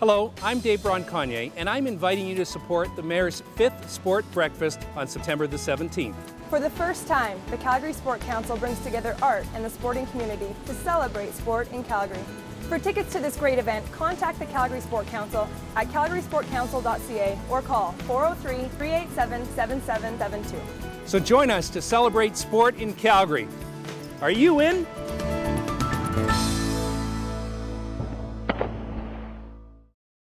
Hello, I'm Dave Bronconnier, and I'm inviting you to support the Mayor's 5th Sport Breakfast on September the 17th. For the first time, the Calgary Sport Council brings together art and the sporting community to celebrate sport in Calgary. For tickets to this great event, contact the Calgary Sport Council at calgarysportcouncil.ca or call 403-387-7772. So join us to celebrate sport in Calgary. Are you in?